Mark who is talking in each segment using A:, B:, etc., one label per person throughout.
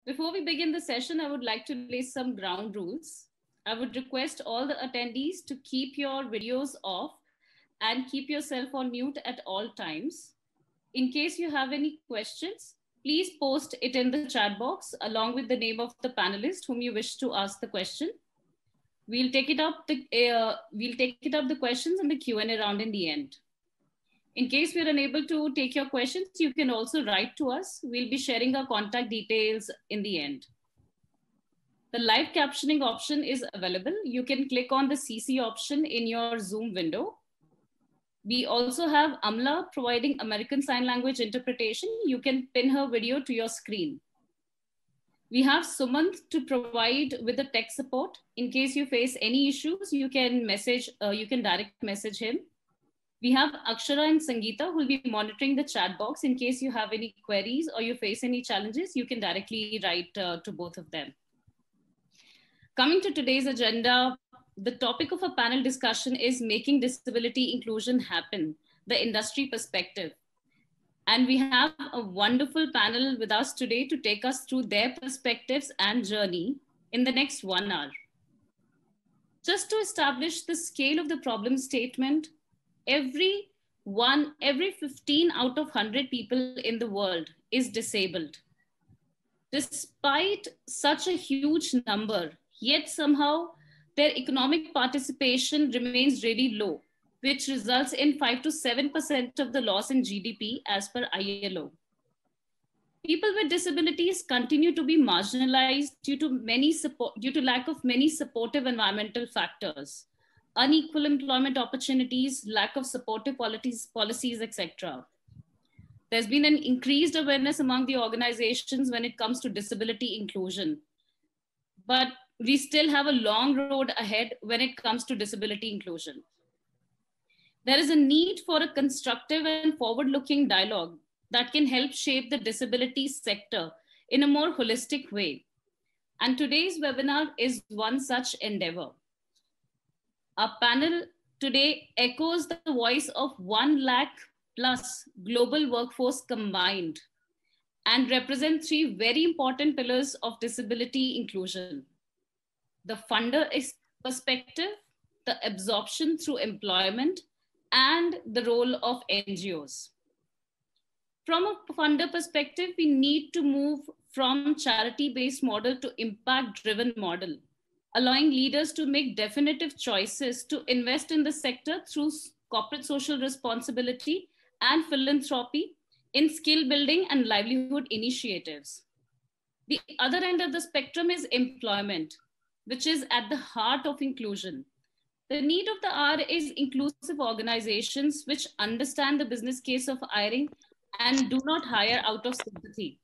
A: Before we begin the session, I would like to lay some ground rules. I would request all the attendees to keep your videos off and keep yourself on mute at all times. In case you have any questions, please post it in the chat box along with the name of the panelist whom you wish to ask the question. We'll take it up the questions in the Q&A round in the end. In case we're unable to take your questions, you can also write to us. We'll be sharing our contact details in the end. The live captioning option is available. You can click on the CC option in your Zoom window. We also have Amla providing American Sign Language interpretation. You can pin her video to your screen. We have Sumant to provide with the tech support. In case you face any issues, you can direct message him. We have Akshara and Sangeeta who will be monitoring the chat box. In case you have any queries or you face any challenges, you can directly write to both of them. Coming to today's agenda, the topic of a panel discussion is making disability inclusion happen, the industry perspective. And we have a wonderful panel with us today to take us through their perspectives and journey in the next 1 hour. Just to establish the scale of the problem statement, every 15 out of 100 people in the world is disabled. Despite such a huge number, yet somehow their economic participation remains really low, which results in 5 to 7% of the loss in GDP as per ILO. People with disabilities continue to be marginalized due to lack of many supportive environmental factors, unequal employment opportunities, lack of supportive policies, etc. There's been an increased awareness among the organizations when it comes to disability inclusion, but we still have a long road ahead when it comes to disability inclusion. There is a need for a constructive and forward-looking dialogue that can help shape the disability sector in a more holistic way. And today's webinar is one such endeavor. Our panel today echoes the voice of 1 lakh plus global workforce combined and represent 3 very important pillars of disability inclusion. The funder perspective, the absorption through employment, and the role of NGOs. From a funder perspective, we need to move from charity-based model to impact-driven model, allowing leaders to make definitive choices to invest in the sector through corporate social responsibility and philanthropy in skill building and livelihood initiatives. The other end of the spectrum is employment, which is at the heart of inclusion. The need of the hour is inclusive organizations which understand the business case of hiring and do not hire out of sympathy.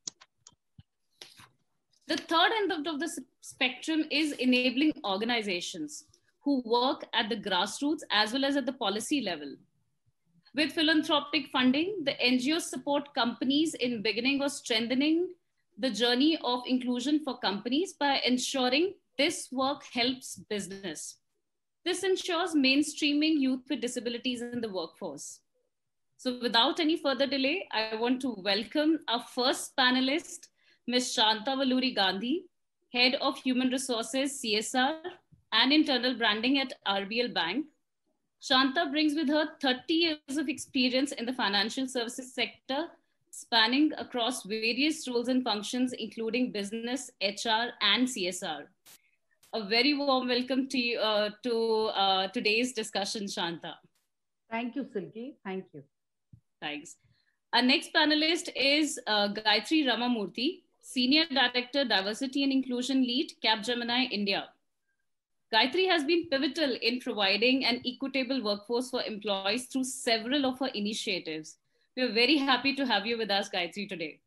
A: The third end of the spectrum is enabling organizations who work at the grassroots as well as at the policy level. With philanthropic funding, the NGOs support companies in beginning or strengthening the journey of inclusion for companies by ensuring this work helps business. This ensures mainstreaming youth with disabilities in the workforce. So without any further delay, I want to welcome our first panelist, Ms. Shanta Valluri Gandhi, Head of Human Resources, CSR, and Internal Branding at RBL Bank. Shanta brings with her 30 years of experience in the financial services sector, spanning across various roles and functions, including business, HR, and CSR. A very warm welcome to you to today's discussion, Shanta.
B: Thank you, Silky. Thank you.
A: Thanks. Our next panelist is Gayatri Ramamurthy, Senior Director, Diversity and Inclusion Lead, Capgemini, India. Gayatri has been pivotal in providing an equitable workforce for employees through several of her initiatives. We are very happy to have you with us, Gayatri, today.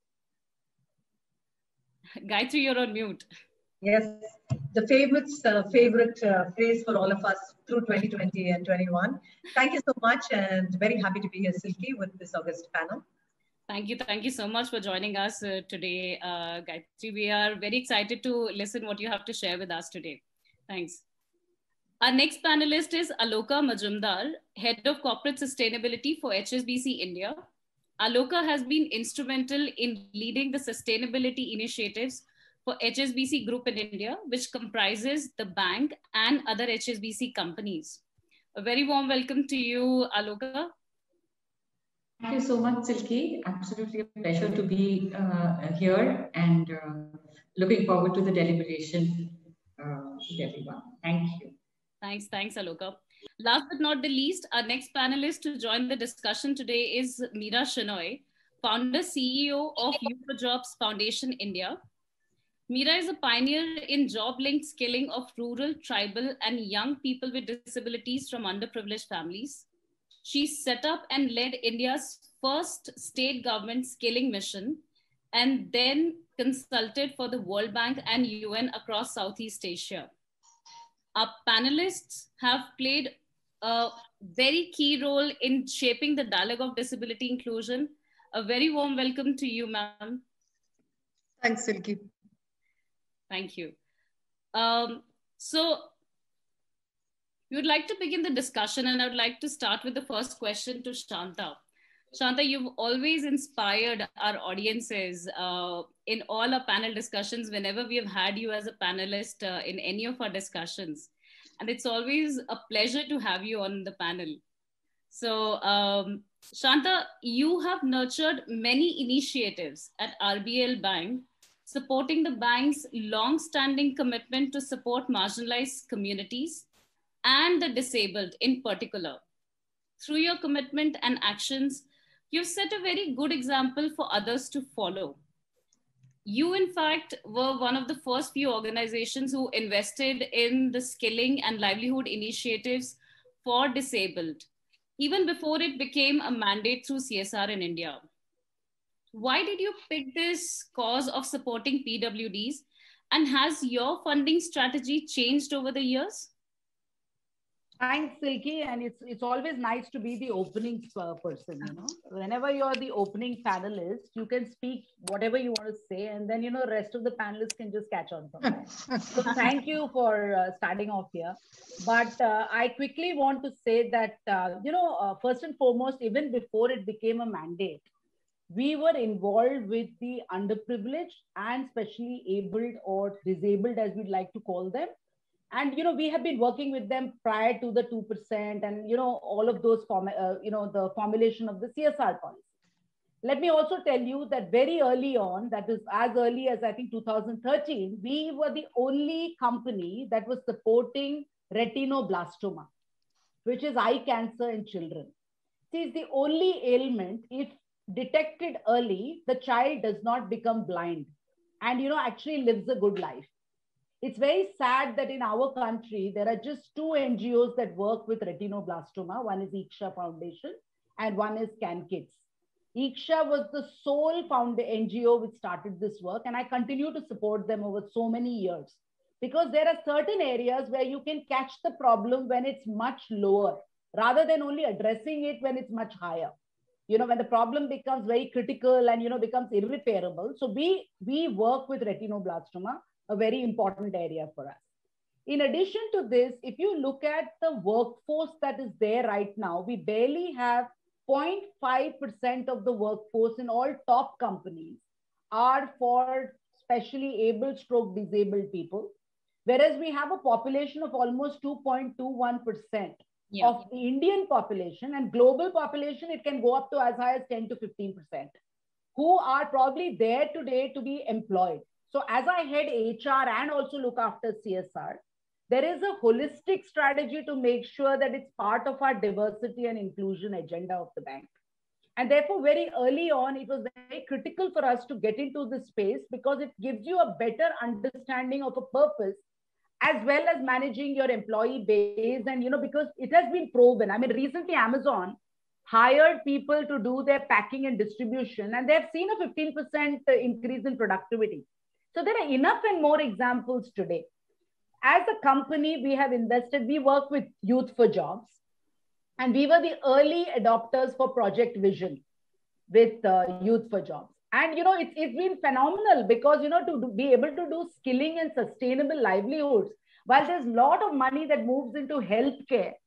A: Gayatri, you're on mute.
C: Yes, the favorite phrase for all of us through 2020 and 21. Thank you so much, and very happy to be here, Silky, with this August panel.
A: Thank you so much for joining us today, Gayatri. We are very excited to listen what you have to share with us today. Thanks. Our next panelist is Aloka Majumdar, Head of Corporate Sustainability for HSBC India. Aloka has been instrumental in leading the sustainability initiatives for HSBC Group in India, which comprises the bank and other HSBC companies. A very warm welcome to you, Aloka.
D: Thank you so much, Silky. Absolutely a pleasure to be here and looking forward to the deliberation with everyone. Thank you.
A: Thanks, Aloka. Last but not the least, our next panelist to join the discussion today is Meera Shenoy, founder CEO of Youth for Jobs Foundation India. Meera is a pioneer in job-linked skilling of rural, tribal, and young people with disabilities from underprivileged families. She set up and led India's first state government skilling mission and then consulted for the World Bank and UN across Southeast Asia. Our panelists have played a very key role in shaping the dialogue of disability inclusion. A very warm welcome to you, ma'am.
C: Thanks, Silky.
A: Thank you. So we would like to begin the discussion, and I would like to start with the first question to Shanta. Shanta, you've always inspired our audiences in all our panel discussions whenever we have had you as a panelist in any of our discussions. And it's always a pleasure to have you on the panel. So Shanta, you have nurtured many initiatives at RBL Bank, supporting the bank's long-standing commitment to support marginalized communities and the disabled in particular. Through your commitment and actions, you've set a very good example for others to follow. You, in fact, were one of the first few organizations who invested in the skilling and livelihood initiatives for disabled, even before it became a mandate through CSR in India. Why did you pick this cause of supporting PWDs? And has your funding strategy changed over the years?
B: Thanks, Silky. And it's always nice to be the opening person, you know. Whenever you're the opening panelist, you can speak whatever you want to say, and then, you know, the rest of the panelists can just catch on from that. So thank you for starting off here. But I quickly want to say that, first and foremost, even before it became a mandate, we were involved with the underprivileged and specially abled or disabled, as we'd like to call them. And, you know, we have been working with them prior to the 2% and, you know, all of those, the formulation of the CSR policy. Let me also tell you that very early on, that is as early as I think 2013, we were the only company that was supporting retinoblastoma, which is eye cancer in children. See, it's the only ailment, if detected early, the child does not become blind and, you know, actually lives a good life. It's very sad that in our country, there are just 2 NGOs that work with retinoblastoma. One is Iksha Foundation and one is CanKids. Iksha was the sole NGO which started this work, and I continue to support them over so many years because there are certain areas where you can catch the problem when it's much lower rather than only addressing it when it's much higher. You know, when the problem becomes very critical and, you know, becomes irreparable. So we work with retinoblastoma, a very important area for us. In addition to this, if you look at the workforce that is there right now, we barely have 0.5% of the workforce in all top companies are for specially able stroke disabled people, whereas we have a population of almost 2.21% of the Indian population, and global population, it can go up to as high as 10 to 15%, who are probably there today to be employed. So as I head HR and also look after CSR, there is a holistic strategy to make sure that it's part of our diversity and inclusion agenda of the bank. And therefore, very early on, it was very critical for us to get into this space because it gives you a better understanding of a purpose as well as managing your employee base. And, you know, because it has been proven. I mean, recently Amazon hired people to do their packing and distribution, and they've seen a 15% increase in productivity. So there are enough and more examples today. As a company, we have invested, we work with Youth for Jobs, and we were the early adopters for Project Vision with Youth for Jobs. And, you know, it's been phenomenal because, you know, to be able to do skilling and sustainable livelihoods, while there's a lot of money that moves into healthcare,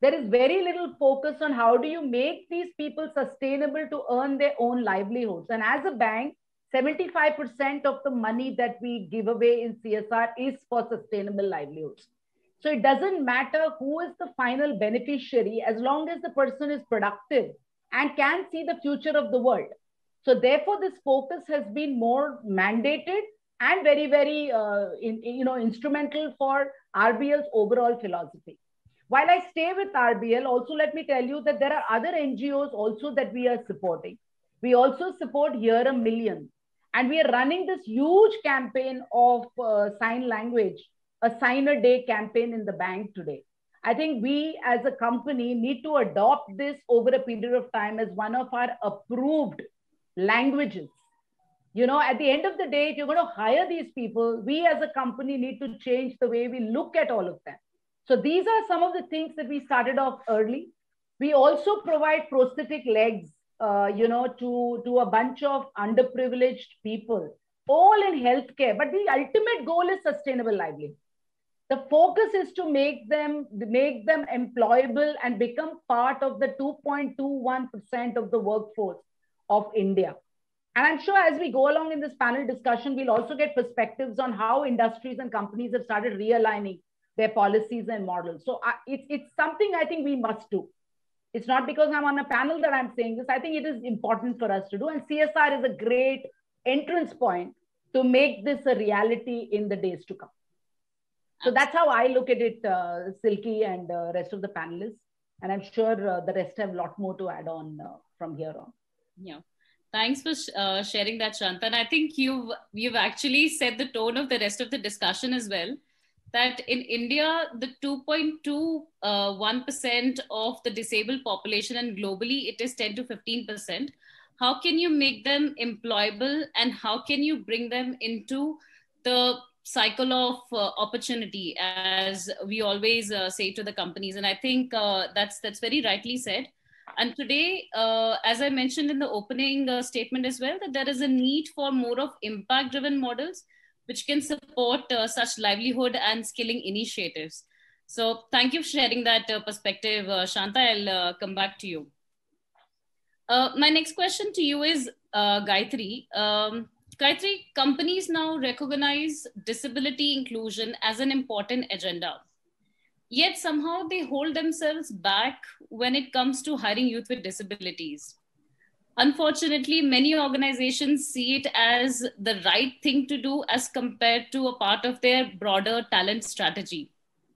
B: there is very little focus on how do you make these people sustainable to earn their own livelihoods. And as a bank, 75% of the money that we give away in CSR is for sustainable livelihoods. So it doesn't matter who is the final beneficiary as long as the person is productive and can see the future of the world. So therefore, this focus has been more mandated and very, very instrumental for RBL's overall philosophy. While I stay with RBL, also let me tell you that there are other NGOs also that we are supporting. We also support Here a Million. And we are running this huge campaign of sign language, a sign a day campaign in the bank today. I think we as a company need to adopt this over a period of time as one of our approved languages. You know, at the end of the day, if you're going to hire these people, we as a company need to change the way we look at all of them. So these are some of the things that we started off early. We also provide prosthetic legs, to a bunch of underprivileged people, all in healthcare. But the ultimate goal is sustainable livelihood. The focus is to make them employable and become part of the 2.21% of the workforce of India. And I'm sure as we go along in this panel discussion, we'll also get perspectives on how industries and companies have started realigning their policies and models. So it's something I think we must do. It's not because I'm on a panel that I'm saying this. I think it is important for us to do. And CSR is a great entrance point to make this a reality in the days to come. So that's how I look at it, Silky and rest of the panelists. And I'm sure the rest have a lot more to add on from here on.
A: Yeah. Thanks for sharing that, Shanta. And I think you've actually set the tone of the rest of the discussion as well. That in India, the 2.21% of the disabled population, and globally it is 10 to 15%. How can you make them employable, and how can you bring them into the cycle of opportunity, as we always say to the companies? And I think that's very rightly said. And today, as I mentioned in the opening statement as well, that there is a need for more of impact-driven models which can support such livelihood and skilling initiatives. So thank you for sharing that perspective, Shanta. I'll come back to you. My next question to you is Gayatri. Gayatri, companies now recognize disability inclusion as an important agenda. Yet somehow they hold themselves back when it comes to hiring youth with disabilities. Unfortunately, many organizations see it as the right thing to do as compared to a part of their broader talent strategy.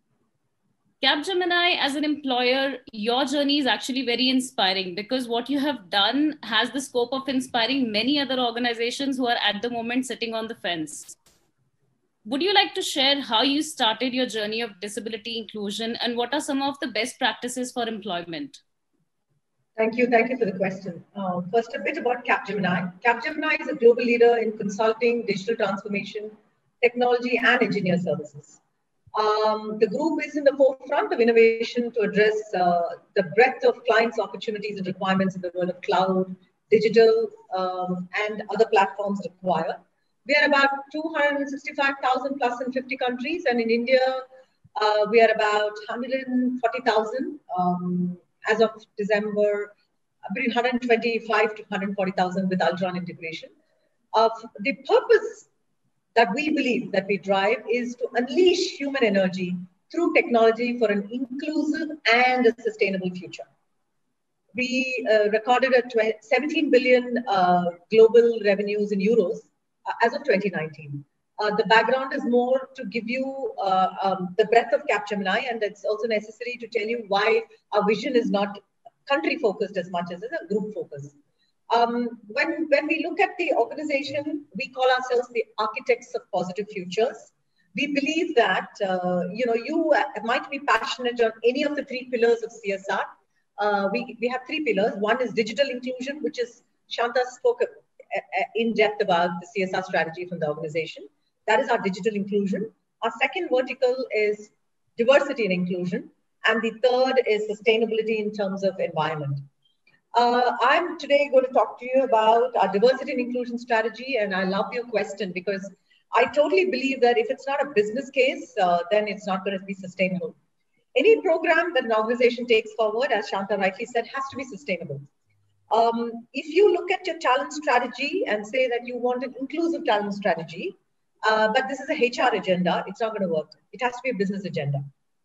A: Capgemini, as an employer, your journey is actually very inspiring, because what you have done has the scope of inspiring many other organizations who are at the moment sitting on the fence. Would you like to share how you started your journey of disability inclusion, and what are some of the best practices for employment?
C: Thank you for the question. First, a bit about Capgemini. Capgemini is a global leader in consulting, digital transformation, technology, and engineer services. The group is in the forefront of innovation to address the breadth of clients' opportunities and requirements in the world of cloud, digital, and other platforms require. We are about 265,000 plus in 50 countries, and in India, we are about 140,000. As of December, between 125 to 140,000 with Altron integration. The purpose that we believe that we drive is to unleash human energy through technology for an inclusive and a sustainable future. We recorded a 17 billion global revenues in euros as of 2019. The background is more to give you the breadth of Capgemini, and it's also necessary to tell you why our vision is not country focused as much as it's a group focus. When we look at the organization, we call ourselves the architects of positive futures. We believe that you might be passionate on any of the three pillars of CSR. We have three pillars. One is digital inclusion, which is Shanta spoke in depth about the CSR strategy from the organization. That is our digital inclusion. Our second vertical is diversity and inclusion. And the third is sustainability in terms of environment. I'm today going to talk to you about our diversity and inclusion strategy. And I love your question, because I totally believe that if it's not a business case, then it's not going to be sustainable. Any program that an organization takes forward, as Shanta rightly said, has to be sustainable. If you look at your talent strategy and say that you want an inclusive talent strategy, but this is a HR agenda, it's not going to work. It has to be a business agenda.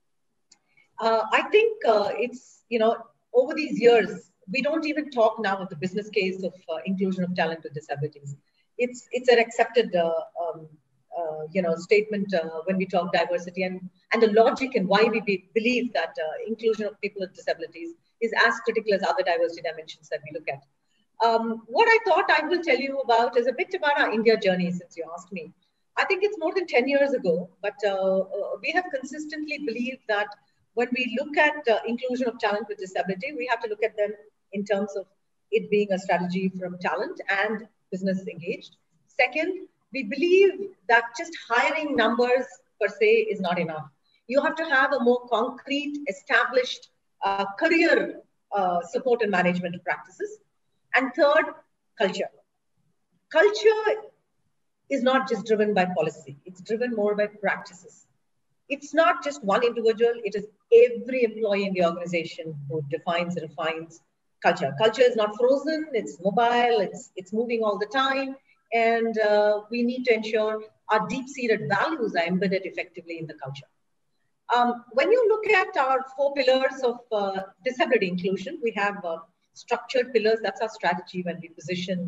C: I think it's, over these years, we don't even talk now of the business case of inclusion of talent with disabilities. It's an accepted statement when we talk diversity, and the logic and why we believe that inclusion of people with disabilities is as critical as other diversity dimensions that we look at. What I thought I will tell you about is a bit about our India journey, since you asked me. I think it's more than 10 years ago, but we have consistently believed that when we look at inclusion of talent with disability, we have to look at them in terms of it being a strategy from talent and business engaged. Second, we believe that just hiring numbers per se is not enough. You have to have a more concrete, established career support and management practices. And third, culture. Culture is not just driven by policy. It's driven more by practices. It's not just one individual. It is every employee in the organization who defines and refines culture. Culture is not frozen. It's mobile. It's moving all the time. And we need to ensure our deep-seated values are embedded effectively in the culture. When you look at our 4 pillars of disability inclusion, we have structured pillars. That's our strategy when we position,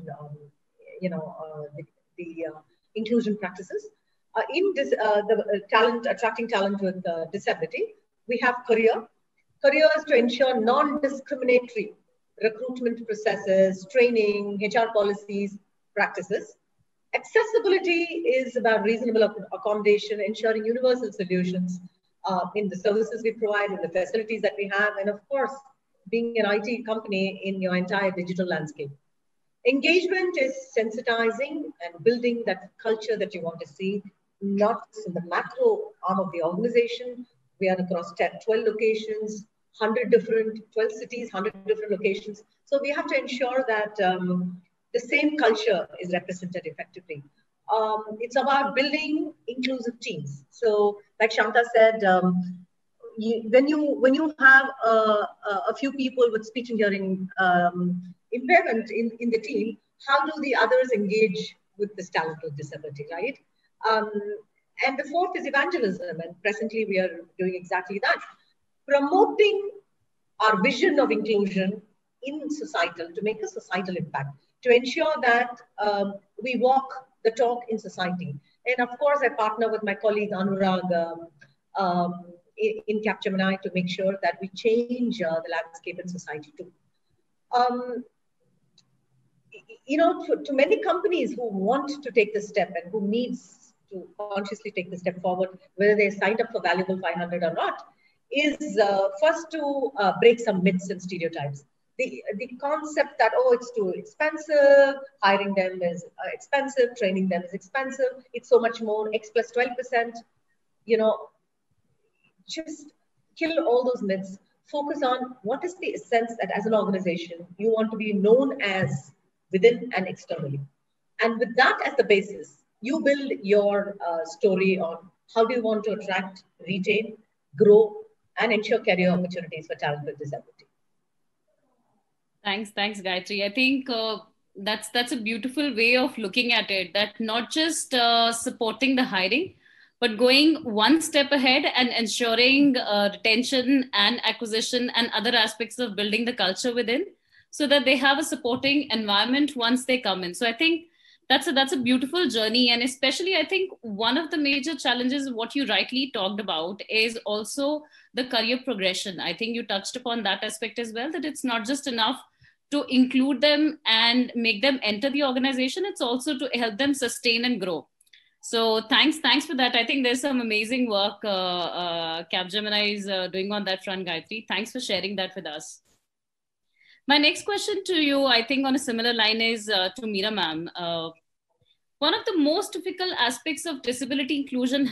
C: the inclusion practices. Attracting talent with disability, we have career. Career is to ensure non-discriminatory recruitment processes, training, HR policies, practices. Accessibility is about reasonable accommodation, ensuring universal solutions in the services we provide, in the facilities that we have, and of course, being an IT company in your entire digital landscape. Engagement is sensitizing and building that culture that you want to see, not just in the macro arm of the organization. We are across 12 locations, 12 cities, 100 different locations. So we have to ensure that the same culture is represented effectively. It's about building inclusive teams. So like Shanta said, when you have a few people with speech and hearing impairment in the team, how do the others engage with this talent with disability, right? And the fourth is evangelism, and presently we are doing exactly that. Promoting our vision of inclusion in societal, to make a societal impact, to ensure that we walk the talk in society. And of course, I partner with my colleague Anurag in Capgemini to make sure that we change the landscape in society too. To many companies who want to take this step and who needs to consciously take the step forward, whether they signed up for Valuable 500 or not, is first to break some myths and stereotypes. The concept that, oh, it's too expensive, hiring them is expensive, training them is expensive, it's so much more, X plus 12%, just kill all those myths. Focus on what is the essence that as an organization, you want to be known as within and externally. And with that as the basis, you build your story on how do you want to attract, retain, grow, and ensure career opportunities for talent with disability.
A: Thanks, Gayatri. I think that's a beautiful way of looking at it, that not just supporting the hiring, but going one step ahead and ensuring retention and acquisition and other aspects of building the culture within, so that they have a supporting environment once they come in. So I think that's a beautiful journey. And especially, I think one of the major challenges, what you rightly talked about, is also the career progression. I think you touched upon that aspect as well, that it's not just enough to include them and make them enter the organization. It's also to help them sustain and grow. So thanks for that. I think there's some amazing work Capgemini is doing on that front, Gayatri. Thanks for sharing that with us. My next question to you, I think on a similar line, is to Meera ma'am. One of the most difficult aspects of disability inclusion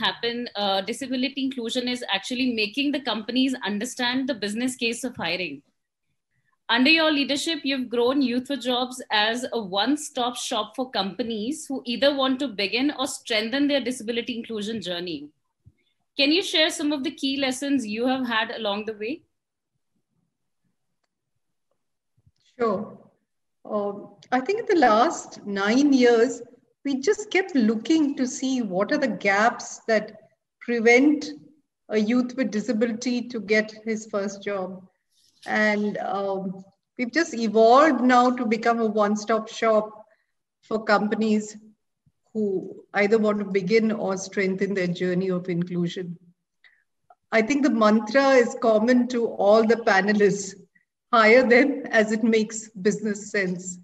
A: is actually making the companies understand the business case of hiring. Under your leadership, you've grown Youth for Jobs as a one-stop shop for companies who either want to begin or strengthen their disability inclusion journey. Can you share some of the key lessons you have had along the way?
E: Sure. I think in the last 9 years, we just kept looking to see what are the gaps that prevent a youth with disability to get his first job. And we've just evolved now to become a one-stop shop for companies who either want to begin or strengthen their journey of inclusion. I think the mantra is common to all the panelists: hire them as it makes business sense.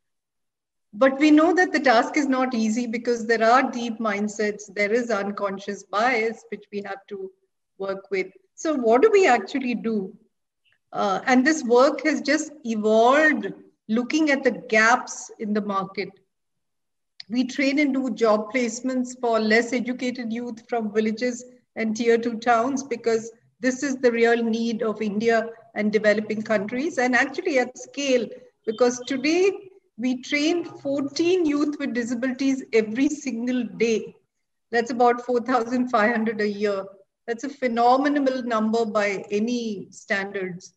E: But we know that the task is not easy because there are deep mindsets, there is unconscious bias, which we have to work with. So what do we actually do? And this work has just evolved looking at the gaps in the market. We train and do job placements for less educated youth from villages and tier 2 towns because this is the real need of India and developing countries, and actually at scale, because today we train 14 youth with disabilities every single day. That's about 4,500 a year. That's a phenomenal number by any standards.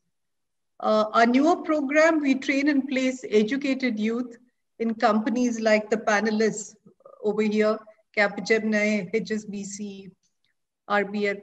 E: Our newer program, we train and place educated youth in companies like the panelists over here, Capgemini, HSBC, RBL.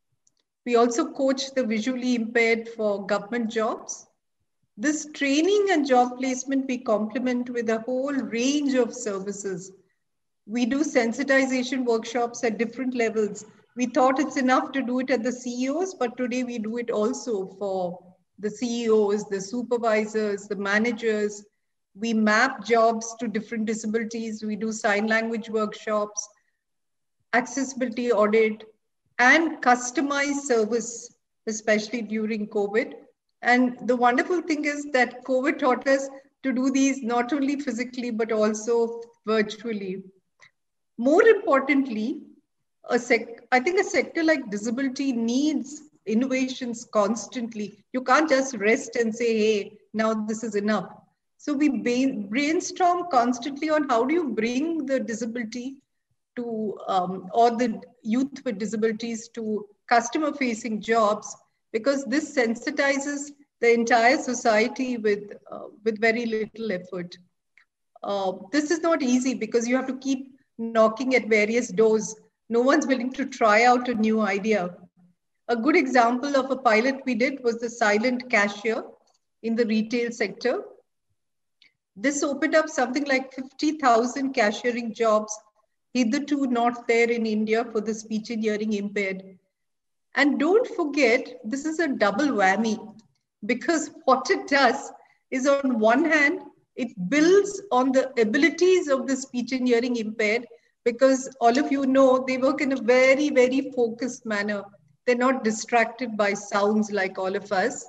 E: We also coach the visually impaired for government jobs. This training and job placement we complement with a whole range of services. We do sensitization workshops at different levels. We thought it's enough to do it at the CEOs, but today we do it also for the CEOs, the supervisors, the managers. We map jobs to different disabilities. We do sign language workshops, accessibility audit, and customized service, especially during COVID. And the wonderful thing is that COVID taught us to do these not only physically, but also virtually. More importantly, I think a sector like disability needs innovations constantly. You can't just rest and say, hey, now this is enough. So we brainstorm constantly on how do you bring the disability to, or the youth with disabilities to customer-facing jobs, because this sensitizes the entire society with very little effort. This is not easy because you have to keep knocking at various doors. No one's willing to try out a new idea. A good example of a pilot we did was the silent cashier in the retail sector. This opened up something like 50,000 cashiering jobs, hitherto not there in India for the speech and hearing impaired. And don't forget, this is a double whammy, because what it does is, on one hand, it builds on the abilities of the speech and hearing impaired, because all of you know they work in a very, very focused manner. They're not distracted by sounds like all of us.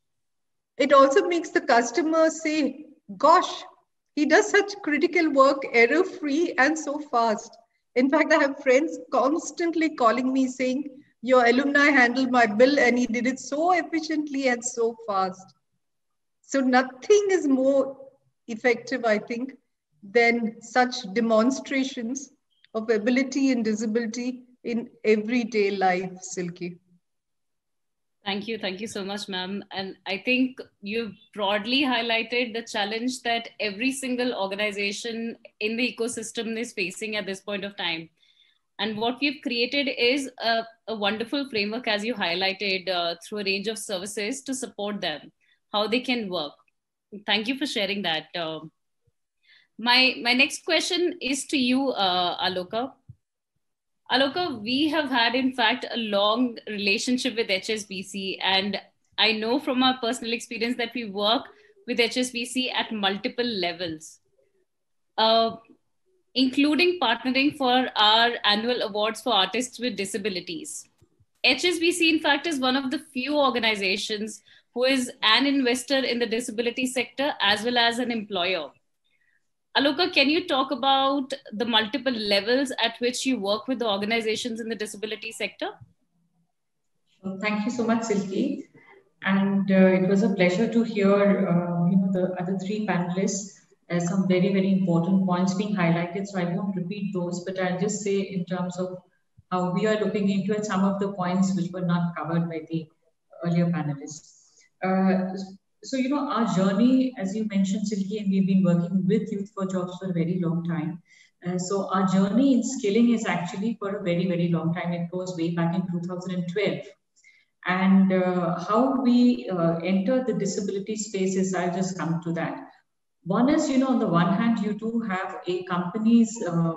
E: It also makes the customer say, gosh, he does such critical work, error-free and so fast. In fact, I have friends constantly calling me saying, your alumni handled my bill and he did it so efficiently and so fast. So nothing is more effective, I think, than such demonstrations of ability and disability in everyday life, Silky.
A: Thank you. Thank you so much, ma'am. And I think you've broadly highlighted the challenge that every single organization in the ecosystem is facing at this point of time. And what we've created is a wonderful framework, as you highlighted, through a range of services to support them, how they can work. Thank you for sharing that. My next question is to you, Aloka. Aloka, we have had, in fact, a long relationship with HSBC, and I know from our personal experience that we work with HSBC at multiple levels, including partnering for our annual awards for artists with disabilities. HSBC, in fact, is one of the few organizations who is an investor in the disability sector as well as an employer. Aloka, can you talk about the multiple levels at which you work with the organizations in the disability sector?
D: Thank you so much, Silky. And it was a pleasure to hear the other three panelists. There's some very, very important points being highlighted, so I won't repeat those, but I'll just say in terms of how we are looking into it, some of the points which were not covered by the earlier panelists. So, you know, our journey, as you mentioned, Silky, and we've been working with Youth for Jobs for a very long time. So our journey in skilling is actually for a very, very long time. It goes way back in 2012. And how we enter the disability spaces, I'll just come to that. One is, you know, on the one hand, you do have a company's,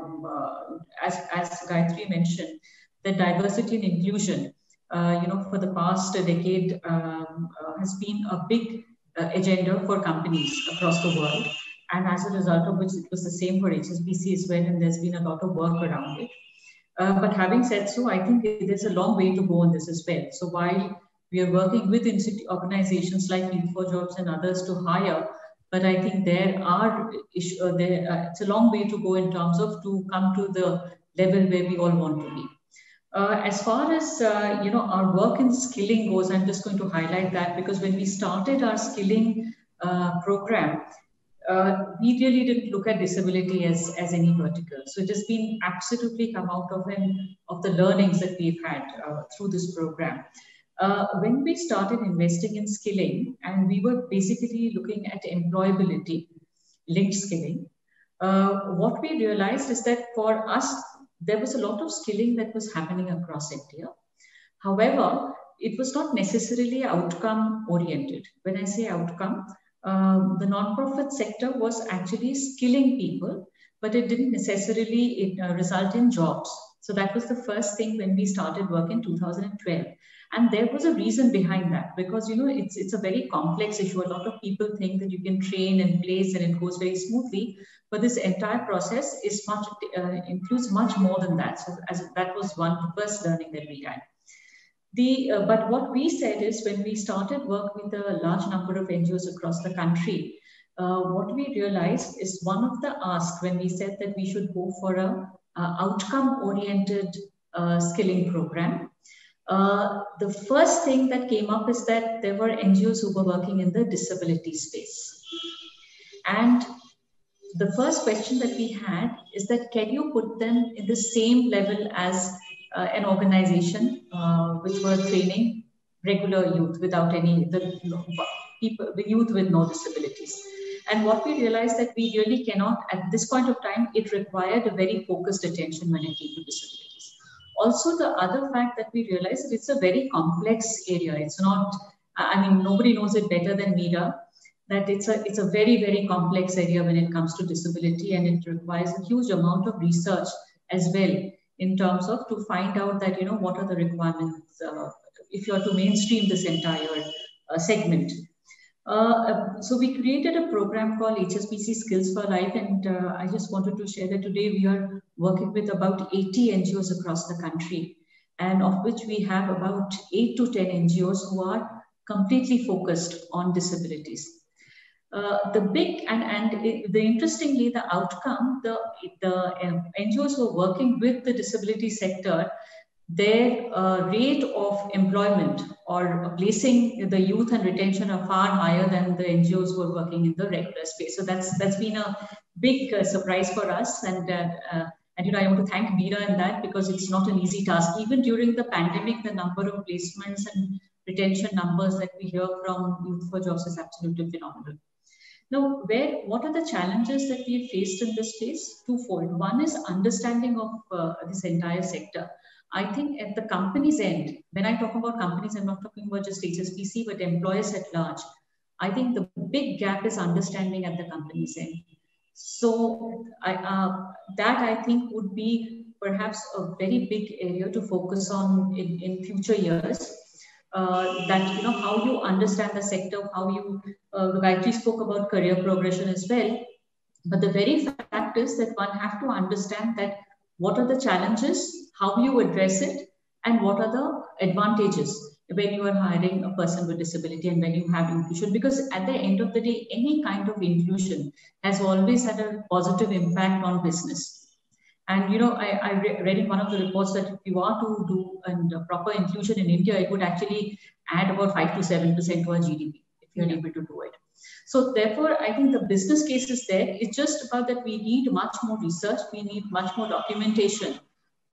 D: as Gayatri mentioned, the diversity and inclusion, you know, for the past decade has been a big agenda for companies across the world. And as a result of which it was the same for HSBC as well, and there's been a lot of work around it. But having said so, I think there's a long way to go on this as well. So while we are working with organizations like Youth for Jobs and others to hire, but I think there are it's a long way to go in terms of to come to the level where we all want to be. As far as you know, our work in skilling goes, I'm just going to highlight that because when we started our skilling program, we really didn't look at disability as any vertical. So it has been absolutely come out of the learnings that we've had through this program. When we started investing in skilling, and we were basically looking at employability, linked skilling, what we realized is that for us, there was a lot of skilling that was happening across India. However, it was not necessarily outcome oriented. When I say outcome, the non-profit sector was actually skilling people, but it didn't necessarily result in jobs. So that was the first thing when we started work in 2012. And there was a reason behind that, because, you know, it's a very complex issue. A lot of people think that you can train and place and it goes very smoothly, but this entire process is includes much more than that. So that was the first learning that we had. But what we said is when we started work with a large number of NGOs across the country, what we realized is one of the asks when we said that we should go for a outcome-oriented skilling program. The first thing that came up is that there were NGOs who were working in the disability space. And the first question that we had is that, can you put them in the same level as an organization which were training regular youth without the youth with no disabilities? And what we realized that we really cannot, at this point of time, it required a very focused attention when it came to disabilities. Also, the other fact that we realized that it's a very complex area. It's not, I mean, nobody knows it better than Meera, that it's a very, very complex area when it comes to disability, and it requires a huge amount of research as well in terms of to find out that, you know, what are the requirements if you are to mainstream this entire segment. So we created a program called HSBC Skills for Life, and I just wanted to share that today we are working with about 80 NGOs across the country, and of which we have about 8 to 10 NGOs who are completely focused on disabilities. Interestingly, the outcome, the NGOs who are working with the disability sector, their rate of employment or placing the youth and retention are far higher than the NGOs who are working in the regular space. So that's been a big surprise for us, and you know, I want to thank Meera in that, because it's not an easy task. Even during the pandemic, the number of placements and retention numbers that we hear from Youth for Jobs is absolutely phenomenal. Now, what are the challenges that we faced in this space? Twofold. One is understanding of this entire sector. I think at the company's end, when I talk about companies, I'm not talking about just HSBC, but employers at large. I think the big gap is understanding at the company's end. So that I think would be perhaps a very big area to focus on in future years. That, you know, how you understand the sector, how you, Gayatri spoke about career progression as well. But the very fact is that one have to understand that what are the challenges, how you address it, and what are the advantages when you are hiring a person with disability and when you have inclusion. Because at the end of the day, any kind of inclusion has always had a positive impact on business. And, you know, I read in one of the reports that if you are to do a proper inclusion in India, it would actually add about 5 to 7% to our GDP if you're able to do it. So therefore, I think the business case is there. It's just about that we need much more research. We need much more documentation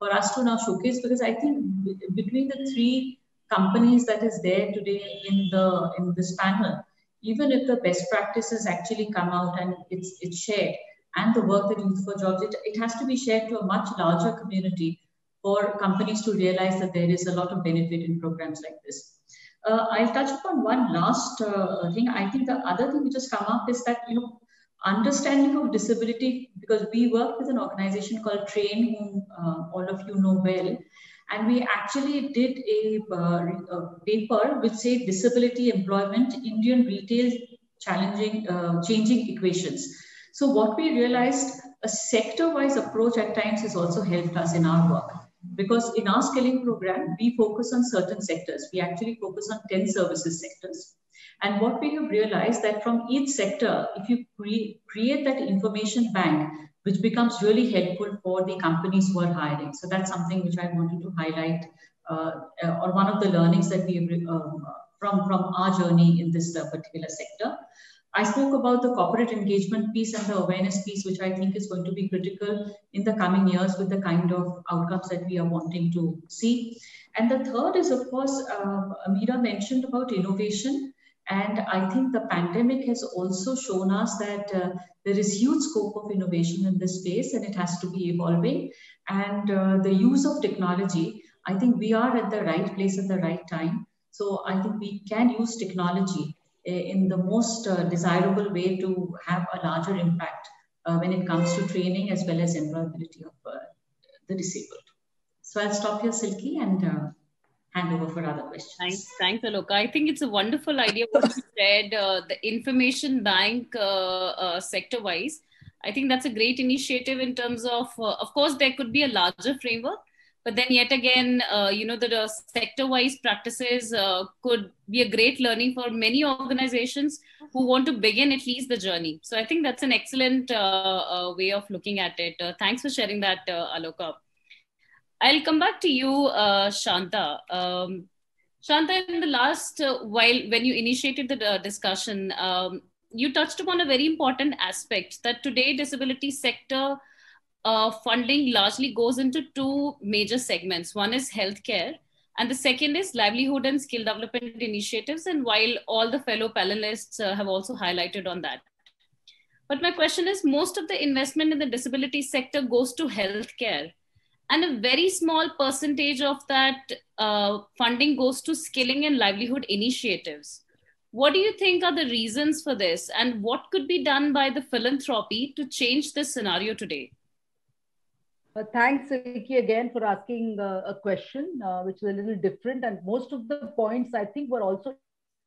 D: for us to now showcase, because I think between the three companies that is there today in this panel, even if the best practices actually come out and it's shared, and the work that Youth for Jobs, it has to be shared to a much larger community for companies to realize that there is a lot of benefit in programs like this. I'll touch upon one last thing. I think the other thing which has come up is that, you know, understanding of disability, because we work with an organization called Train, whom all of you know well, and we actually did a paper which said Disability Employment, Indian Retail Changing Equations. So what we realized, a sector-wise approach at times has also helped us in our work. Because in our skilling program, we focus on certain sectors. We actually focus on 10 services sectors. And what we have realized that from each sector, if you create that information bank, which becomes really helpful for the companies who are hiring. So that's something which I wanted to highlight, or one of the learnings that we from our journey in this particular sector. I spoke about the corporate engagement piece and the awareness piece, which I think is going to be critical in the coming years with the kind of outcomes that we are wanting to see. And the third is, of course, Meera mentioned about innovation. And I think the pandemic has also shown us that there is huge scope of innovation in this space, and it has to be evolving. And the use of technology, I think we are at the right place at the right time. So I think we can use technology in the most desirable way to have a larger impact when it comes to training as well as employability of the disabled. So I'll stop here, Silky, and hand over for other questions.
A: Thanks, Aloka. I think it's a wonderful idea what you said, the information bank sector-wise. I think that's a great initiative in terms of course, there could be a larger framework, but then yet again, you know, the sector-wise practices could be a great learning for many organizations who want to begin at least the journey. So I think that's an excellent way of looking at it. Thanks for sharing that, Aloka. I'll come back to you, Shanta. Shanta, in the last while, when you initiated the discussion, you touched upon a very important aspect that today disability sector funding largely goes into two major segments. One is healthcare, and the second is livelihood and skill development initiatives. And while all the fellow panelists have also highlighted on that. But my question is, most of the investment in the disability sector goes to healthcare, and a very small percentage of that funding goes to skilling and livelihood initiatives. What do you think are the reasons for this, and what could be done by the philanthropy to change this scenario today?
B: Thanks, Silky, again for asking a question, which is a little different. And most of the points, I think, were also...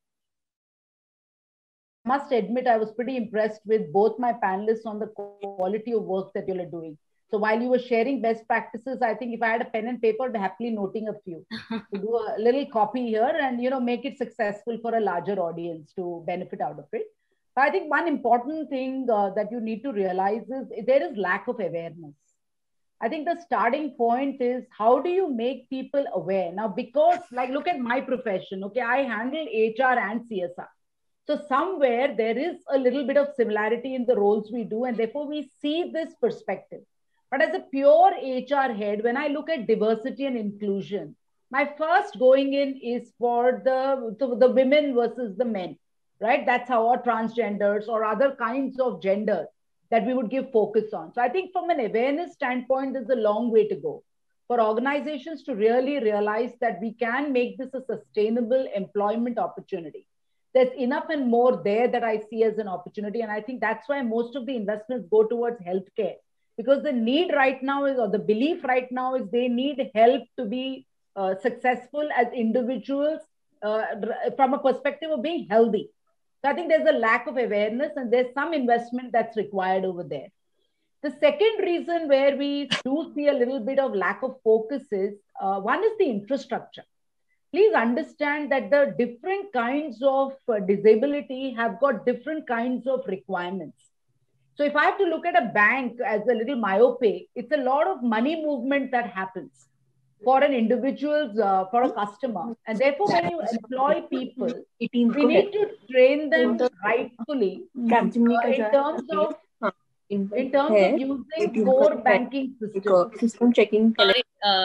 B: I must admit, I was pretty impressed with both my panelists on the quality of work that you are doing. So while you were sharing best practices, I think if I had a pen and paper, I'd be happily noting a few to do a little copy here and, you know, make it successful for a larger audience to benefit out of it. But I think one important thing that you need to realize is there is lack of awareness. I think the starting point is, how do you make people aware? Now, because like, look at my profession, okay, I handle HR and CSR. So somewhere there is a little bit of similarity in the roles we do, and therefore we see this perspective. But as a pure HR head, when I look at diversity and inclusion, my first going in is for the women versus the men, right? That's how, or transgenders or other kinds of gender that we would give focus on. So I think from an awareness standpoint, there's a long way to go for organizations to really realize that we can make this a sustainable employment opportunity. There's enough and more there that I see as an opportunity. And I think that's why most of the investments go towards healthcare, because the need right now is, or the belief right now is, they need help to be successful as individuals from a perspective of being healthy. So I think there's a lack of awareness and there's some investment that's required over there. The second reason where we do see a little bit of lack of focus is, one is the infrastructure. Please understand that the different kinds of disability have got different kinds of requirements. So if I have to look at a bank as a little myopic, it's a lot of money movement that happens for an individual, for a customer. And therefore, when you employ people, we need to train them rightfully in terms of in terms of using core banking
F: system checking.
A: Sorry,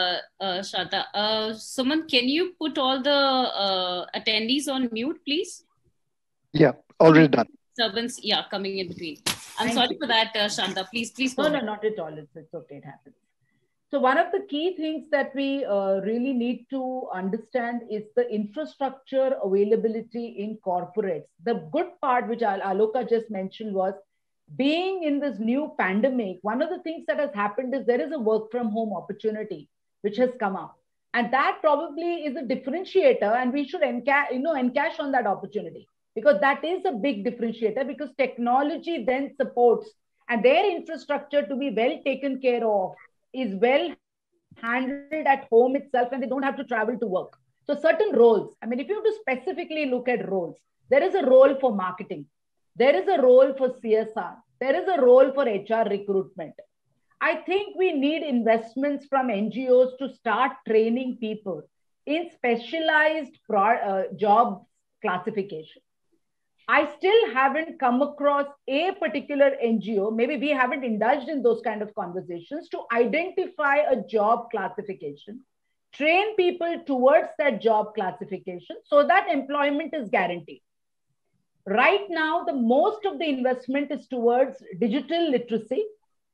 A: Shraddha. Suman, can you put all the attendees on mute, please?
G: Yeah, already done.
A: Disturbance, yeah, coming in between. I'm sorry for that, Shanta. Please go
B: No,
A: ahead.
B: not at all. It's okay. It happens. So one of the key things that we really need to understand is the infrastructure availability in corporates. The good part, which Aloka just mentioned, was being in this new pandemic. One of the things that has happened is there is a work from home opportunity which has come up. And that probably is a differentiator, and we should encash on that opportunity, because that is a big differentiator, because technology then supports, and their infrastructure to be well taken care of is well handled at home itself, and they don't have to travel to work. So certain roles, I mean, if you have to specifically look at roles, there is a role for marketing, there is a role for CSR, there is a role for HR recruitment. I think we need investments from NGOs to start training people in specialized job classification. I still haven't come across a particular NGO, maybe we haven't indulged in those kind of conversations, to identify a job classification, train people towards that job classification so that employment is guaranteed. Right now, the most of the investment is towards digital literacy.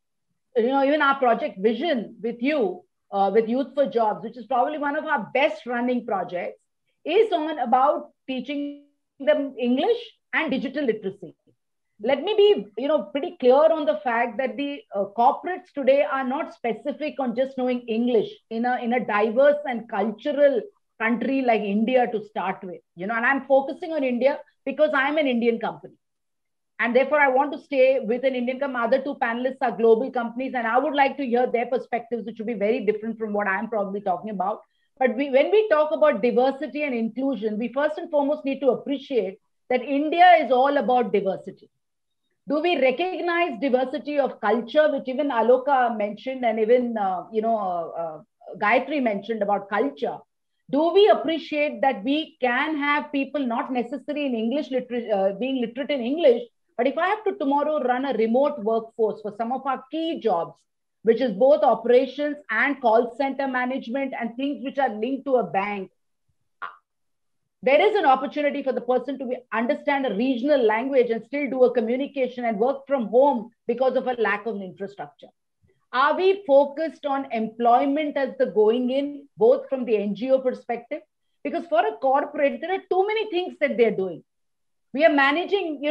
B: Even our project Vision with you, with Youth for Jobs, which is probably one of our best running projects, is on about teaching them English and digital literacy. Let me be, pretty clear on the fact that the corporates today are not specific on just knowing English in a diverse and cultural country like India to start with. And I'm focusing on India because I'm an Indian company, and therefore I want to stay with an Indian company. Other two panelists are global companies, and I would like to hear their perspectives, which will be very different from what I'm probably talking about. But when we talk about diversity and inclusion, we first and foremost need to appreciate that India is all about diversity. Do we recognize diversity of culture, which even Aloka mentioned, and even Gayatri mentioned about culture? Do we appreciate that we can have people not necessarily in English, being literate in English, but if I have to tomorrow run a remote workforce for some of our key jobs, which is both operations and call center management and things which are linked to a bank, there is an opportunity for the person to understand a regional language and still do a communication and work from home because of a lack of infrastructure. Are we focused on employment as the going in, both from the NGO perspective? Because for a corporate, there are too many things that they're doing. We are managing,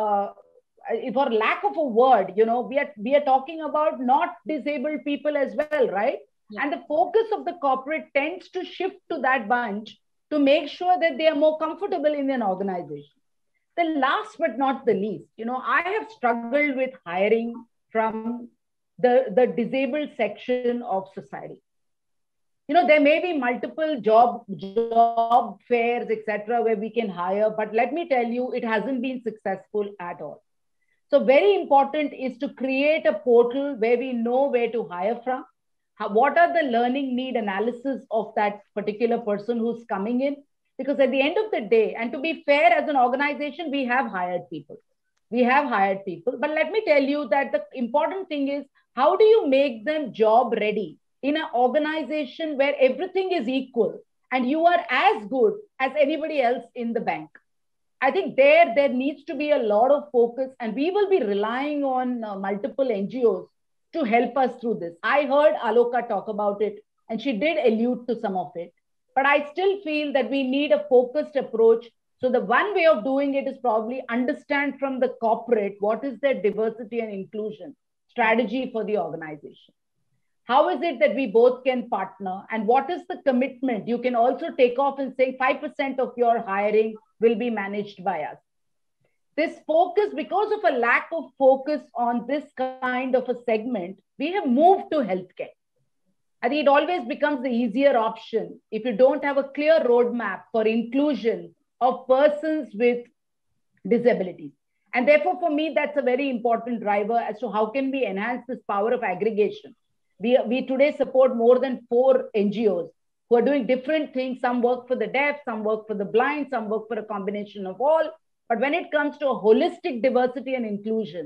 B: for lack of a word, we are talking about not disabled people as well, right? Yeah. And the focus of the corporate tends to shift to that bunch to make sure that they are more comfortable in an organization. The last but not the least, I have struggled with hiring from the disabled section of society. There may be multiple job fairs, etc., where we can hire, but let me tell you, it hasn't been successful at all. So very important is to create a portal where we know where to hire from. What are the learning need analysis of that particular person who's coming in? Because at the end of the day, and to be fair, as an organization, we have hired people. But let me tell you that the important thing is, how do you make them job ready in an organization where everything is equal and you are as good as anybody else in the bank? I think there needs to be a lot of focus, and we will be relying on multiple NGOs to help us through this. I heard Aloka talk about it, and she did allude to some of it, but I still feel that we need a focused approach. So the one way of doing it is probably understand from the corporate what is their diversity and inclusion strategy for the organization. How is it that we both can partner, and what is the commitment? You can also take off and say 5% of your hiring will be managed by us. This focus, because of a lack of focus on this kind of a segment, we have moved to healthcare. I think it always becomes the easier option if you don't have a clear roadmap for inclusion of persons with disabilities. And therefore, for me, that's a very important driver as to how can we enhance this power of aggregation. We today support more than 4 NGOs who are doing different things. Some work for the deaf, some work for the blind, some work for a combination of all. But when it comes to a holistic diversity and inclusion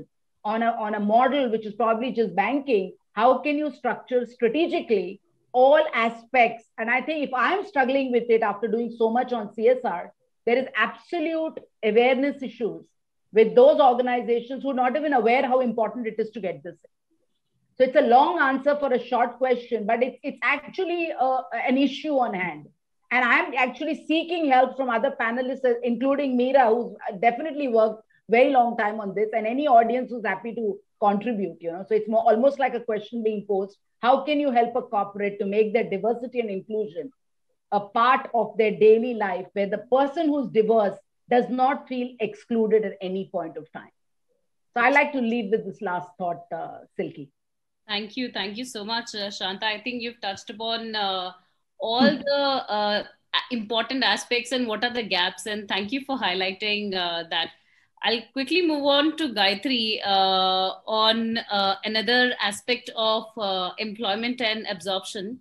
B: on a model which is probably just banking, how can you structure strategically all aspects? And I think if I'm struggling with it after doing so much on CSR, there is absolute awareness issues with those organizations who are not even aware how important it is to get this. So it's a long answer for a short question, but it's actually an issue on hand. And I'm actually seeking help from other panelists, including Meera, who's definitely worked very long time on this, and any audience who's happy to contribute, you know. So it's more almost like a question being posed. How can you help a corporate to make their diversity and inclusion a part of their daily life, where the person who's diverse does not feel excluded at any point of time? So I like to leave with this last thought, Silky.
A: Thank you. Thank you so much, Shanta. I think you've touched upon all the important aspects and what are the gaps. And thank you for highlighting that. I'll quickly move on to Gayatri on another aspect of employment and absorption.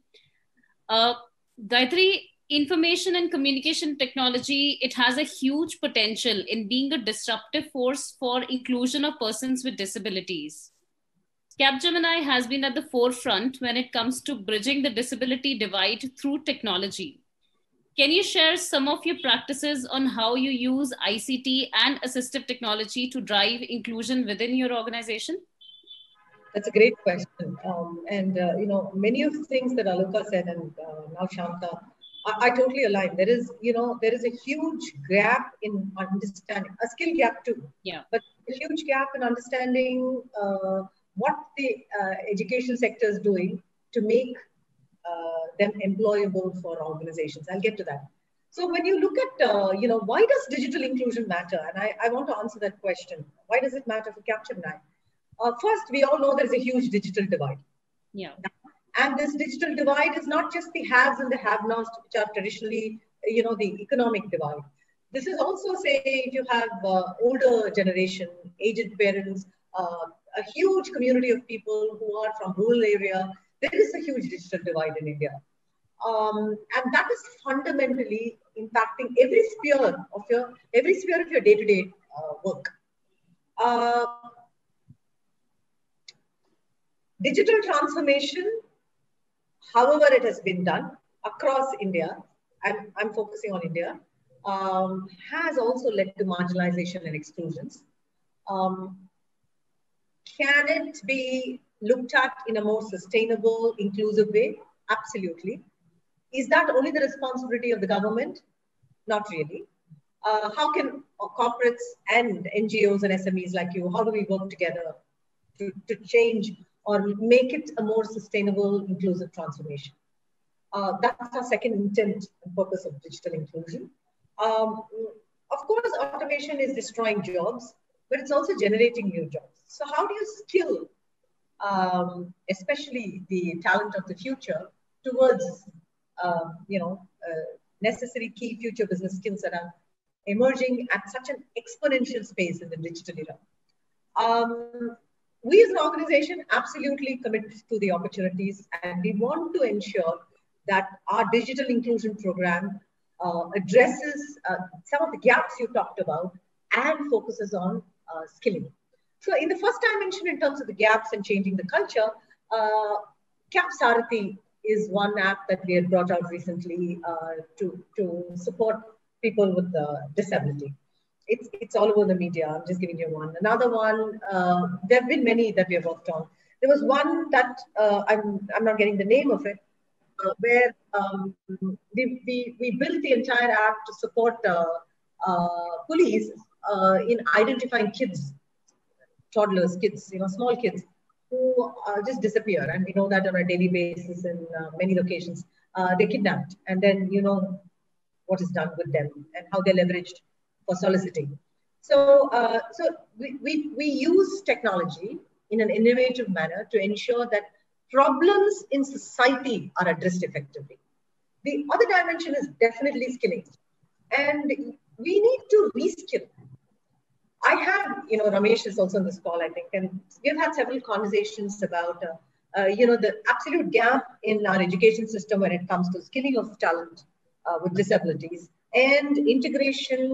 A: Gayatri, information and communication technology, it has a huge potential in being a disruptive force for inclusion of persons with disabilities. Capgemini has been at the forefront when it comes to bridging the disability divide through technology. Can you share some of your practices on how you use ICT and assistive technology to drive inclusion within your organization?
C: That's a great question. You know, many of the things that Aloka said and now Shanta, I totally align. There is, you know, there is a huge gap in understanding, a skill gap too.
A: Yeah.
C: But a huge gap in understanding what the education sector is doing to make them employable for organizations. I'll get to that. So when you look at, you know, why does digital inclusion matter? And I want to answer that question. Why does it matter for Capgemini? First, we all know there's a huge digital divide.
A: Yeah.
C: And this digital divide is not just the haves and the have-nots, which are traditionally, you know, the economic divide. This is also, say, if you have older generation, aged parents, a huge community of people who are from rural area, there is a huge digital divide in India. And that is fundamentally impacting every sphere of your day-to-day work. Digital transformation, however it has been done across India, and I'm focusing on India, has also led to marginalization and exclusions. Can it be looked at in a more sustainable, inclusive way? Absolutely. Is that only the responsibility of the government? Not really. How can corporates and NGOs and SMEs like you, how do we work together to change or make it a more sustainable, inclusive transformation? That's our second intent and purpose of digital inclusion. Of course, automation is destroying jobs, but it's also generating new jobs. So how do you skill, especially the talent of the future, towards you know, necessary key future business skills that are emerging at such an exponential space in the digital era? We as an organization absolutely commit to the opportunities, and we want to ensure that our digital inclusion program addresses some of the gaps you talked about and focuses on skilling. So in the first dimension, in terms of the gaps and changing the culture, Cap Sarathi is one app that we had brought out recently to support people with disability. It's all over the media. I'm just giving you one. Another one, there have been many that we have worked on. There was one that I'm not getting the name of it, where we built the entire app to support police in identifying kids, toddlers, kids, you know, small kids who just disappear. And we know that on a daily basis in many locations. They're kidnapped, and then you know what is done with them and how they're leveraged for soliciting. So, we use technology in an innovative manner to ensure that problems in society are addressed effectively. The other dimension is definitely skilling, and we need to reskill. I have, you know, Ramesh is also on this call, I think, and we've had several conversations about, you know, the absolute gap in our education system when it comes to skilling of talent with disabilities and integration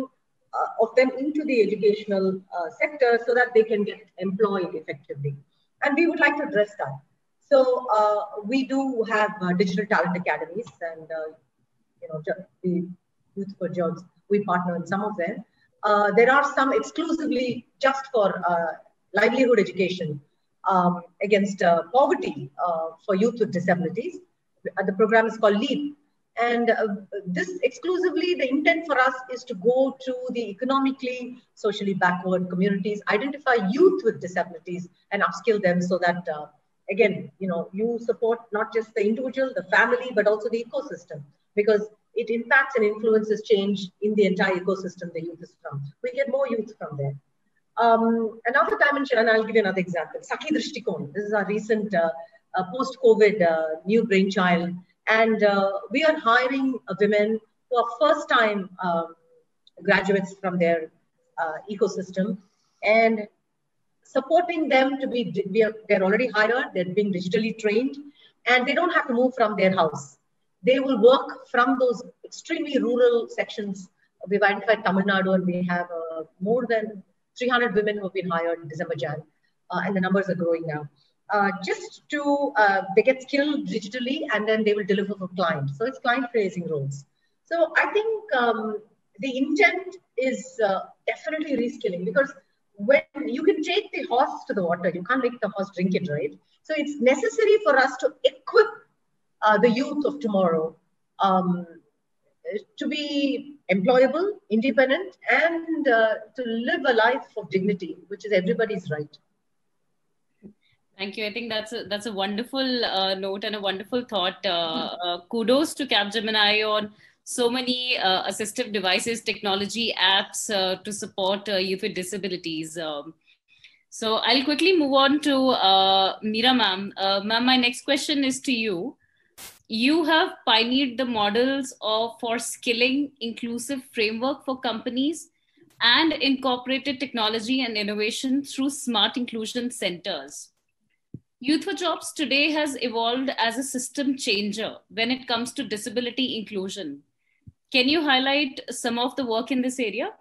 C: of them into the educational sector so that they can get employed effectively. And we would like to address that. So we do have digital talent academies, and the Youth for Jobs, we partner in some of them. There are some exclusively just for livelihood education against poverty for youth with disabilities. The program is called LEAP. And this exclusively, the intent for us is to go to the economically, socially backward communities, identify youth with disabilities and upskill them so that, again, you support not just the individual, the family, but also the ecosystem, because it impacts and influences change in the entire ecosystem the youth is from. We get more youth from there. Another dimension, and I'll give you another example, Sakhi Drishtikon. This is our recent post-COVID new brainchild. And we are hiring women who are first-time graduates from their ecosystem and supporting them to be, they're already hired, they're being digitally trained, and they don't have to move from their house. They will work from those extremely rural sections. We've identified Tamil Nadu, and we have more than 300 women who have been hired in December, Jan, and the numbers are growing now. Just to, they get skilled digitally and then they will deliver for clients. So it's client-facing roles. So I think the intent is definitely reskilling, because when you can take the horse to the water, you can't make the horse drink it, right? So it's necessary for us to equip the youth of tomorrow to be employable, independent, and to live a life of dignity, which is everybody's right.
A: Thank you. I think that's a wonderful note and a wonderful thought. Kudos to Capgemini on so many assistive devices, technology apps to support youth with disabilities. So I'll quickly move on to Meera ma'am. Ma'am, my next question is to you. You have pioneered the models for skilling inclusive framework for companies and incorporated technology and innovation through smart inclusion centers. Youth for Jobs today has evolved as a system changer when it comes to disability inclusion. Can you highlight some of the work in this area?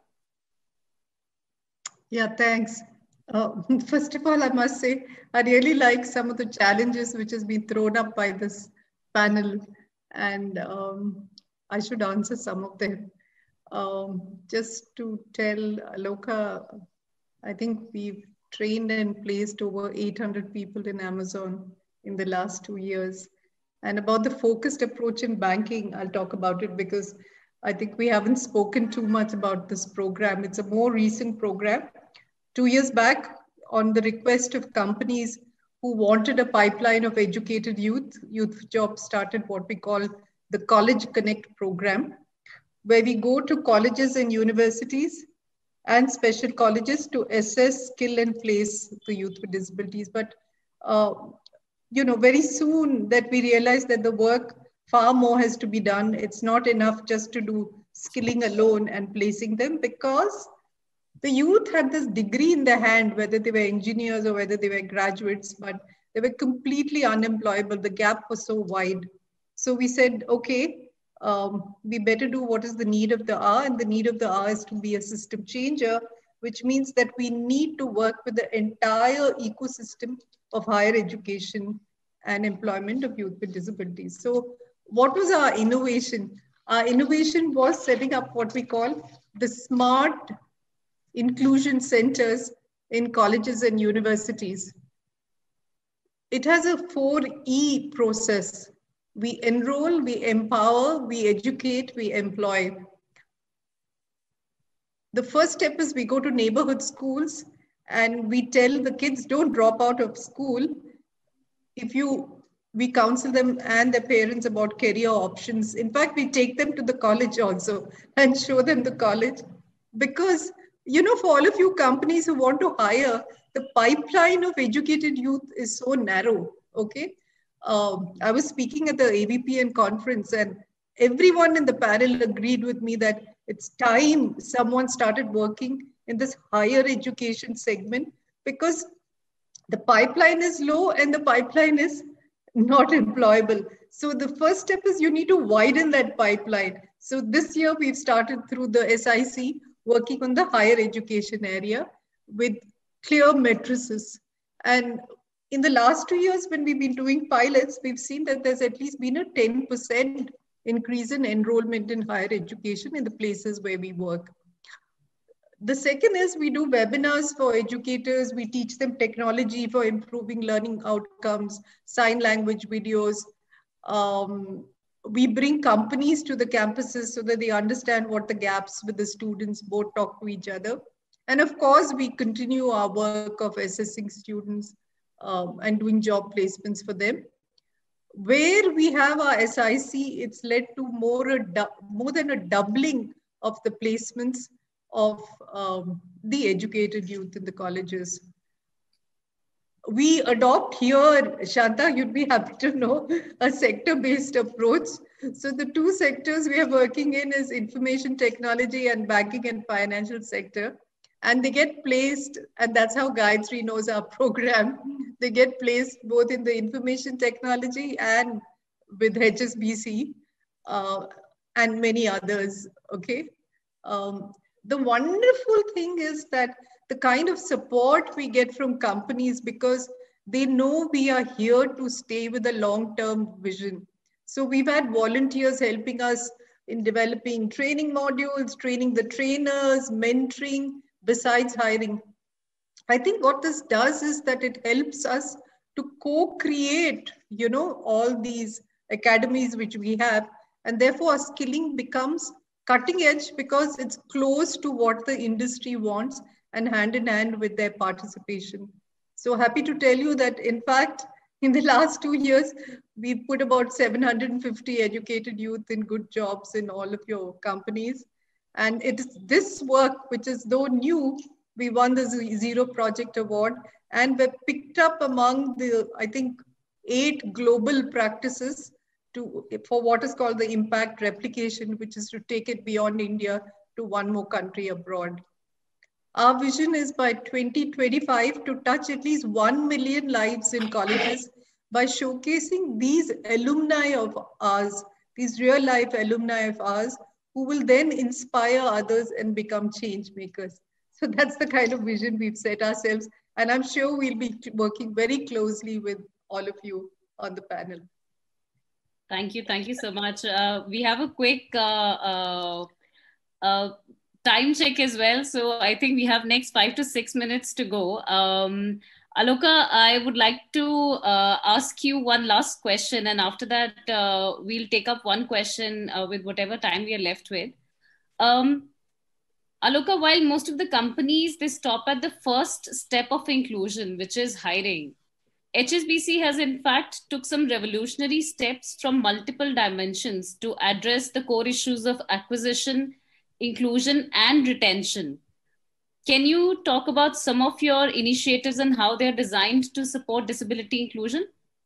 E: Yeah, thanks. First of all, I must say, I really like some of the challenges which has been thrown up by this panel, and I should answer some of them. Just to tell Aloka, I think we've trained and placed over 800 people in Amazon in the last 2 years. And about the focused approach in banking, I'll talk about it because I think we haven't spoken too much about this program. It's a more recent program. 2 years back, on the request of companies who wanted a pipeline of educated youth, Youth for Jobs started what we call the College Connect program, where we go to colleges and universities and special colleges to assess, skill, and place the youth with disabilities. But, very soon that we realized that the work far more has to be done. It's not enough just to do skilling alone and placing them, because the youth had this degree in their hand, whether they were engineers or whether they were graduates, but they were completely unemployable. The gap was so wide. So we said, okay, we better do what is the need of the hour, and the need of the hour is to be a system changer, which means that we need to work with the entire ecosystem of higher education and employment of youth with disabilities. So what was our innovation? Our innovation was setting up what we call the smart inclusion centers in colleges and universities. It has a 4E process. We enroll, we empower, we educate, we employ. The first step is we go to neighborhood schools and we tell the kids, don't drop out of school. We counsel them and their parents about career options. In fact, we take them to the college also and show them the college, because for all of you companies who want to hire, the pipeline of educated youth is so narrow, okay? I was speaking at the AVPN conference and everyone in the panel agreed with me that it's time someone started working in this higher education segment, because the pipeline is low and the pipeline is not employable. So the first step is you need to widen that pipeline. So this year we've started through the SIC working on the higher education area with clear matrices. And in the last 2 years, when we've been doing pilots, we've seen that there's at least been a 10% increase in enrollment in higher education in the places where we work. The second is we do webinars for educators. We teach them technology for improving learning outcomes, sign language videos. We bring companies to the campuses so that they understand what the gaps with the students, both talk to each other. And of course, we continue our work of assessing students and doing job placements for them. Where we have our SIC, it's led to more than a doubling of the placements of the educated youth in the colleges. We adopt here, Shanta, you'd be happy to know, a sector-based approach. So the two sectors we are working in is information technology and banking and financial sector. And they get placed, and that's how Gayatri knows our program. They get placed both in the information technology and with HSBC and many others, okay? The wonderful thing is that the kind of support we get from companies, because they know we are here to stay with a long-term vision. So we've had volunteers helping us in developing training modules, training the trainers, mentoring, besides hiring. I think what this does is that it helps us to co-create, you know, all these academies which we have, and therefore our skilling becomes cutting edge because it's close to what the industry wants and hand in hand with their participation. So happy to tell you that in fact, in the last 2 years, we've put about 750 educated youth in good jobs in all of your companies. And it is this work, which is though new, we won the Zero Project Award and we're picked up among the, I think, 8 global practices for what is called the impact replication, which is to take it beyond India to one more country abroad. Our vision is by 2025 to touch at least 1 million lives in colleges by showcasing these alumni of ours, these real life alumni of ours, who will then inspire others and become change makers. So that's the kind of vision we've set ourselves. And I'm sure we'll be working very closely with all of you on the panel.
A: Thank you so much. We have a quick time check as well. So I think we have next 5 to 6 minutes to go. Aloka, I would like to ask you one last question. And after that, we'll take up one question with whatever time we are left with. Aloka, while most of the companies, they stop at the first step of inclusion, which is hiring. HSBC has in fact took some revolutionary steps from multiple dimensions to address the core issues of acquisition, inclusion, and retention. Can you talk about some of your initiatives and how they're designed to support disability inclusion?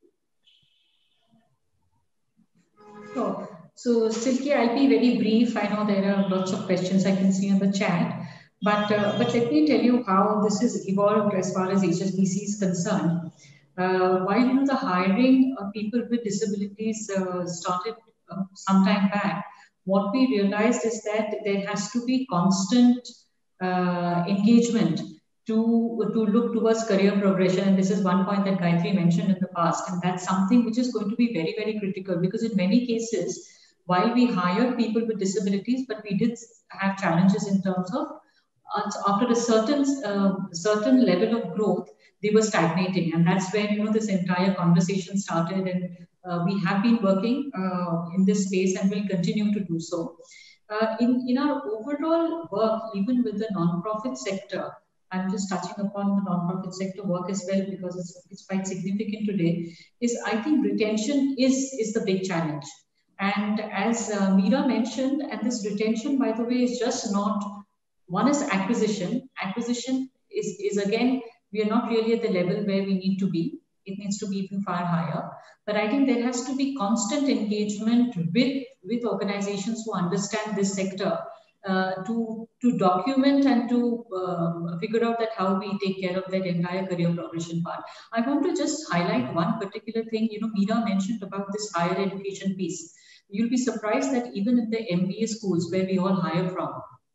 D: Sure. So Silky, I'll be very brief. I know there are lots of questions I can see in the chat, but let me tell you how this has evolved as far as HSBC is concerned. While the hiring of people with disabilities started some time back, what we realized is that there has to be constant engagement to look towards career progression. And this is one point that Gayatri mentioned in the past. And that's something which is going to be very, very critical, because in many cases, while we hired people with disabilities, but we did have challenges in terms of after a certain level of growth, they were stagnating. And that's where, this entire conversation started. And we have been working in this space and will continue to do so. In our overall work, even with the non-profit sector, I'm just touching upon the non-profit sector work as well, because it's quite significant today, is I think retention is the big challenge. And as Meera mentioned, and this retention, by the way, is just not, one is acquisition. Acquisition is again, we are not really at the level where we need to be. It needs to be even far higher. But I think there has to be constant engagement with organizations who understand this sector to document and to figure out that how we take care of that entire career progression part. I want to just highlight one particular thing. Meera mentioned about this higher education piece. You'll be surprised that even in the MBA schools where we all hire from,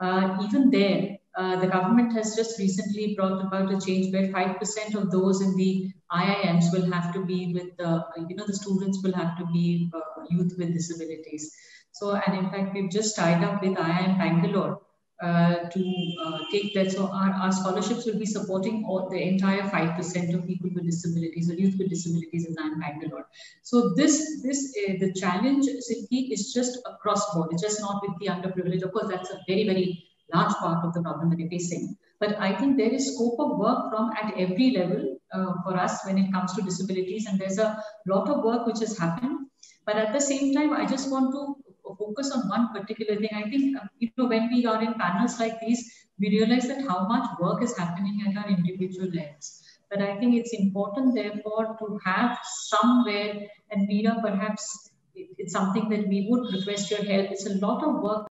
D: even there, the government has just recently brought about a change where 5% of those in the IIMs will have to be with, the students will have to be youth with disabilities. So, and in fact, we've just tied up with IIM Bangalore to take that. So our scholarships will be supporting all, the entire 5% of people with disabilities or youth with disabilities in IIM Bangalore. So the challenge, Silky, is just across board. It's just not with the underprivileged. Of course, that's a very, very large part of the problem that we're facing. But I think there is scope of work from at every level for us when it comes to disabilities. And there's a lot of work which has happened. But at the same time, I just want to focus on one particular thing. I think, when we are in panels like these, we realize that how much work is happening at our individual levels. But I think it's important, therefore, to have somewhere, and Meera, perhaps it's something that we would request your help. It's a lot of work